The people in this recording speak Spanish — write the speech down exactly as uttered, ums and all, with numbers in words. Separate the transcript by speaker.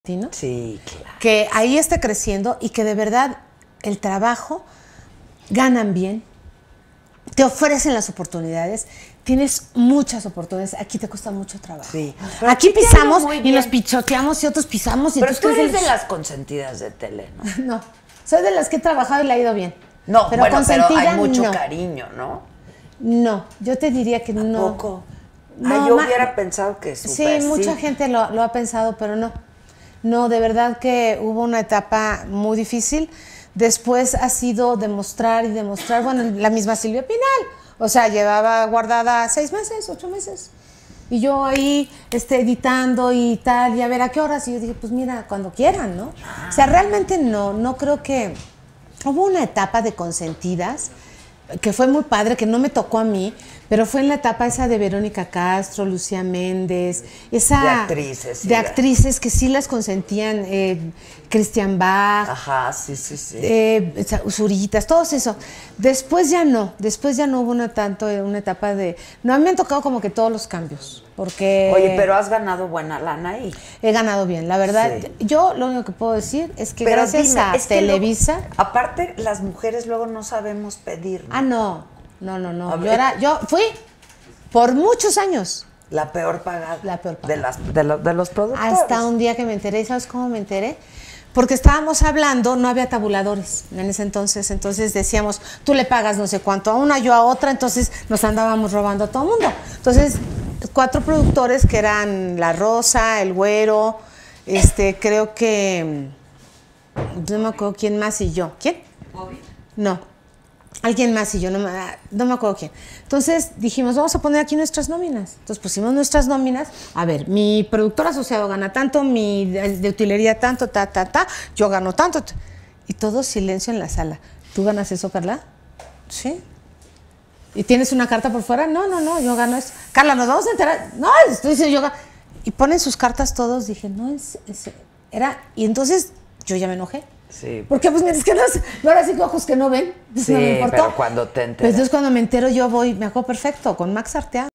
Speaker 1: ¿no?
Speaker 2: Sí, claro.
Speaker 1: Que ahí esté creciendo y que de verdad el trabajo, ganan bien, te ofrecen las oportunidades, tienes muchas oportunidades, aquí te cuesta mucho trabajo.
Speaker 2: Sí.
Speaker 1: Aquí pisamos y nos pichoteamos y otros pisamos. Y
Speaker 2: pero tú eres
Speaker 1: los...
Speaker 2: de las consentidas de tele, ¿no?
Speaker 1: No, soy de las que he trabajado y le ha ido bien.
Speaker 2: No,
Speaker 1: pero
Speaker 2: bueno, pero hay mucho
Speaker 1: no.
Speaker 2: cariño, ¿no?
Speaker 1: No, yo te diría que
Speaker 2: ¿A
Speaker 1: no.
Speaker 2: poco?
Speaker 1: No,
Speaker 2: ah, yo
Speaker 1: ma...
Speaker 2: hubiera pensado que
Speaker 1: sí,
Speaker 2: super,
Speaker 1: mucha
Speaker 2: sí.
Speaker 1: gente lo, lo ha pensado, pero no. No, de verdad que hubo una etapa muy difícil. Después ha sido demostrar y demostrar, bueno, la misma Silvia Pinal. O sea, llevaba guardada seis meses, ocho meses. Y yo ahí este, editando y tal, y a ver a qué horas. Y yo dije, pues mira, cuando quieran, ¿no? O sea, realmente no, no creo que... Hubo una etapa de consentidas que fue muy padre, que no me tocó a mí, pero fue en la etapa esa de Verónica Castro, Lucía Méndez, esa...
Speaker 2: De actrices. Sí,
Speaker 1: de actrices que sí las consentían, eh, Christian Bach.
Speaker 2: Ajá, sí, sí, sí.
Speaker 1: Eh, Zuritas, todo eso. Después ya no, después ya no hubo una tanto, una etapa de... No, a mí me han tocado como que todos los cambios, porque...
Speaker 2: Oye, pero has ganado buena lana ahí.
Speaker 1: He ganado bien, la verdad. Sí. Yo lo único que puedo decir es que pero gracias dime, a es Televisa...
Speaker 2: Luego, aparte, las mujeres luego no sabemos pedir, ¿no?
Speaker 1: Ah, no, no, no, no. Yo, era, yo fui por muchos años.
Speaker 2: La peor pagada.
Speaker 1: La peor pagada.
Speaker 2: De, las, de, lo, de los productores.
Speaker 1: Hasta un día que me enteré, ¿sabes cómo me enteré? Porque estábamos hablando, no había tabuladores en ese entonces, entonces decíamos, tú le pagas no sé cuánto a una, yo a otra, entonces nos andábamos robando a todo el mundo. Entonces, cuatro productores que eran La Rosa, El Güero, este, creo que, no me acuerdo quién más y yo. ¿Quién?
Speaker 3: Bobby.
Speaker 1: No. Alguien más y yo, no me, no me acuerdo quién. Entonces dijimos, vamos a poner aquí nuestras nóminas. Entonces pusimos nuestras nóminas. A ver, mi productor asociado gana tanto, mi de, de utilería tanto, ta, ta, ta. Yo gano tanto. Ta. Y todo silencio en la sala. ¿Tú ganas eso, Carla? Sí. ¿Y tienes una carta por fuera? No, no, no, yo gano eso. Carla, ¿nos vamos a enterar? No, estoy diciendo yo gano. Y ponen sus cartas todos. Dije, no, es, es... Era... Y entonces yo ya me enojé.
Speaker 2: Sí.
Speaker 1: Porque pues mientras que no, no ahora sí que ojos que no ven,
Speaker 2: sí,
Speaker 1: no me importó.
Speaker 2: Pero cuando te enteras.
Speaker 1: Pues entonces cuando me entero yo voy, me acuerdo perfecto, con Max Arteaga.